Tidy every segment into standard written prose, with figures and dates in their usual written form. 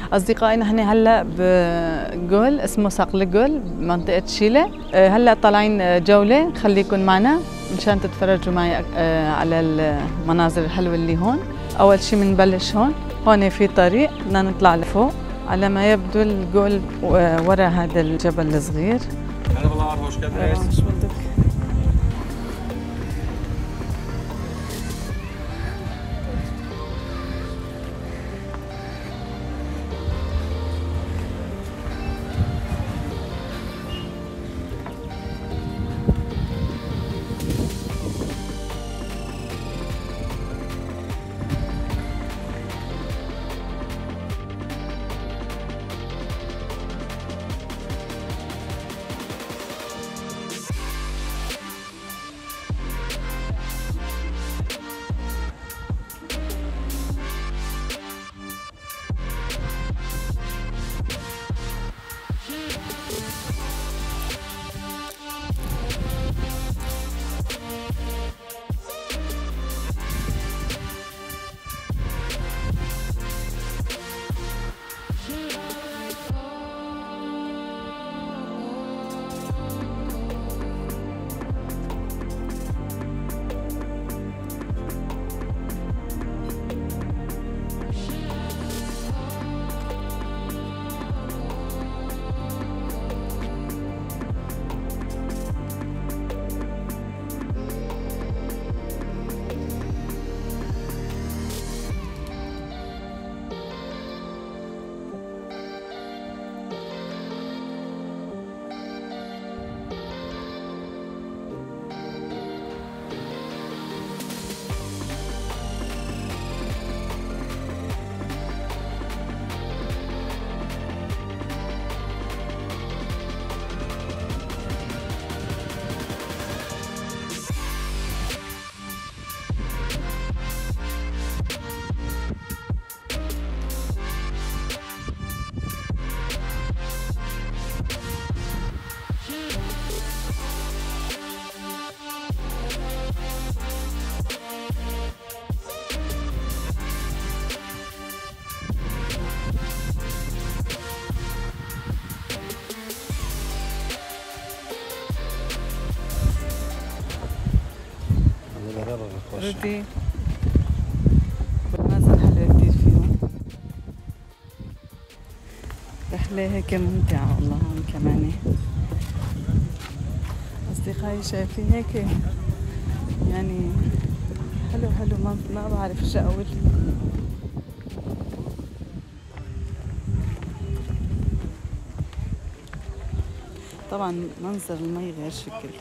أصدقائي نحن هلا بجول اسمه صقل جول بمنطقة شيلة. هلا طالعين جولة، خليكن معنا مشان تتفرجوا معي على المناظر الحلوة اللي هون. أول شي بنبلش هون في طريق بدنا نطلع لفوق، على ما يبدو الجول ورا هذا الجبل الصغير. Merhabalar, hoş geldiniz. Hoş bulduk. ردي مناظر حلوة كتير فيهم. رحلة هيك ممتعة والله. هون كمان أصدقائي شايفين هيك يعني حلو ما بعرف شو أقول. طبعا منظر المي غير شكل.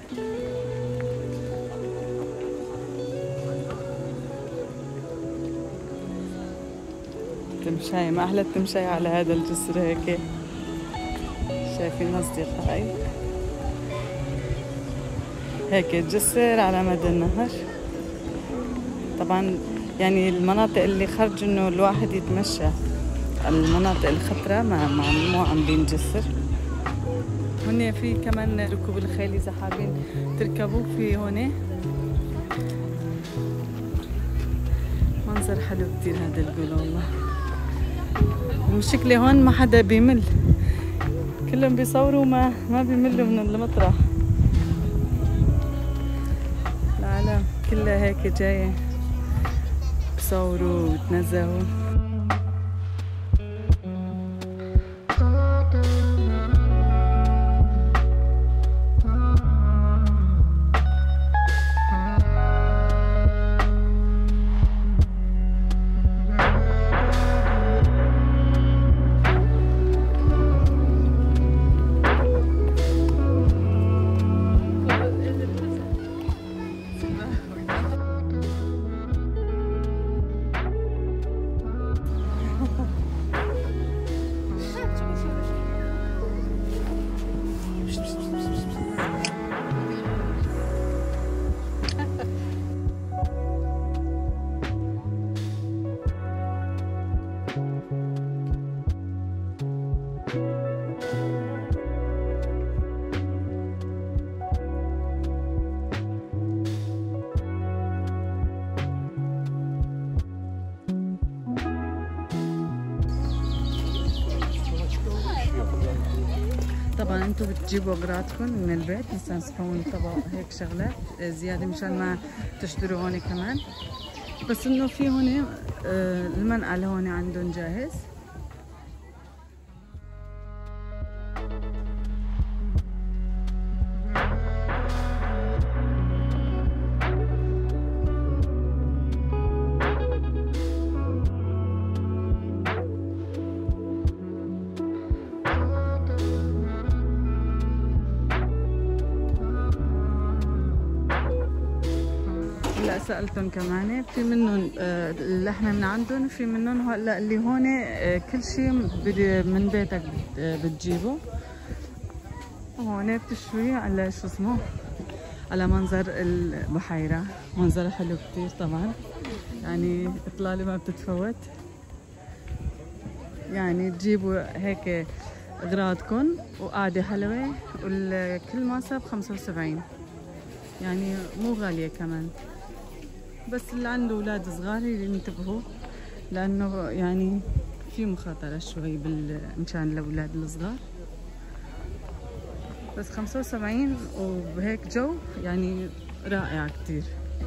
تمشاي، ما أحلى التمشاي على هذا الجسر هيك. شايفين أصدقائي هيك الجسر على مدى النهر. طبعا يعني المناطق اللي خرج إنه الواحد يتمشى، المناطق الخطرة مو عاملين جسر. هون في كمان ركوب الخيل إذا حابين تركبوا في هون. منظر حلو كتير هذا الجول والله. المشكلة هون ما حدا بيمل، كلهم بيصوروا ما بيملوا من المطرح. العالم كلها هيك جاية بصوروا وتنزهوا. طبعا انتم بتجيبوا اغراضكم من البيت، مثلا صحون طبق هيك شغلات زياده مشان ما تشتروا هون كمان. بس انه في هون المنقل هون عندهم جاهز. هلا سألتهم كمان في منهم اللحمة من عندهم، في منهم هلا اللي هون كل شيء من بيتك بتجيبه. هون بتشوي على شو اسمه، على منظر البحيرة، منظر حلو كتير طبعا، يعني اطلالي ما بتتفوت. يعني تجيبوا هيك اغراضكم وقعدة حلوة، وكل ماسة ب75، يعني مو غالية كمان. بس اللي عنده اولاد صغار ينتبهوا، لانه يعني في مخاطره شوي مشان الاولاد الصغار. بس 75 وبهيك جو يعني رائع كتير.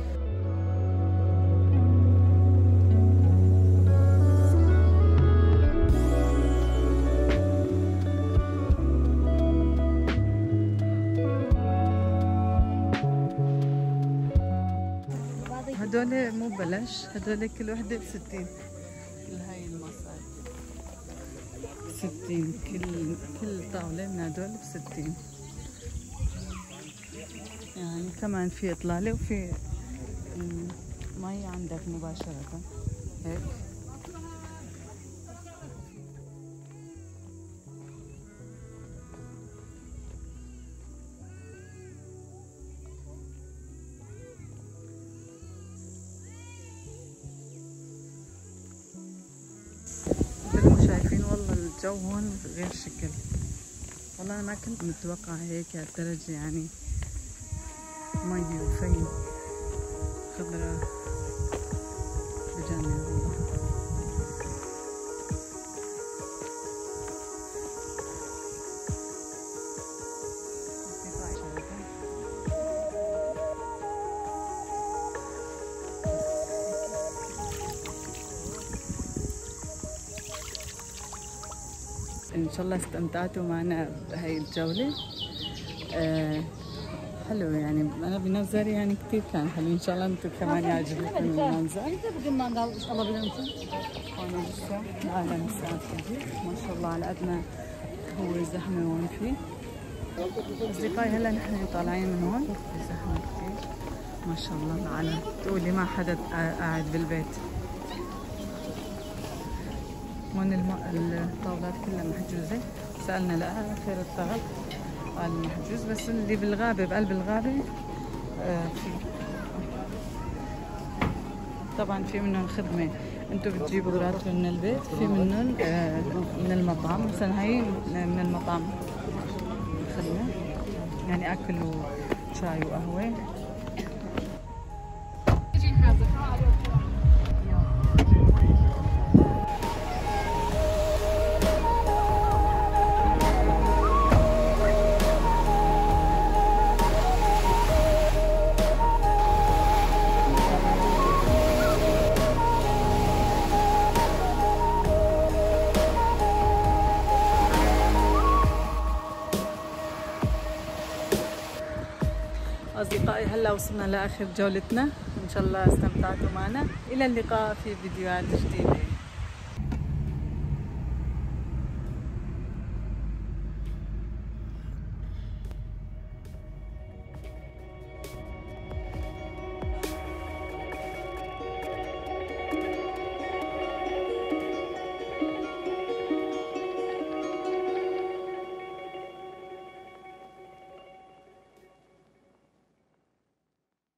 هدول مو ببلاش، هدول كل وحدة ب60. هاي المصاري ب60، كل طاولة من هدول ب60. يعني كمان في إطلالة وفي مي عندك مباشرة هيك. شايفين والله الجو هون غير شكل، والله أنا ما كنت متوقعة هيك هالدرجة، يعني مي وفي خضرة بجنن والله. ان شاء الله استمتعتوا معنا بهاي الجولة. حلو يعني، انا بنظري يعني كثير كان حلو. ان شاء الله انتم كمان يعجبكم المنظر. هون لسه العالم الساعة ما شاء الله، على قد ما هو زحمة هون فيه. اصدقائي هلا نحن طالعين من هون، في زحمة كثير ما شاء الله. العالم تقولي ما حدا قاعد بالبيت. هون الطاولات كلها محجوزة، سألنا لآخر الطاول قال محجوز، بس اللي بالغابة بقلب الغابة في. طبعا في منهم خدمة، انتم بتجيبوا اغراضكم من البيت، في منهم من المطعم، مثلا هي من المطعم خدمة، يعني أكل وشاي وقهوة. أصدقائي هلا وصلنا لآخر جولتنا، إن شاء الله استمتعتوا معنا. إلى اللقاء في فيديوهات جديدة.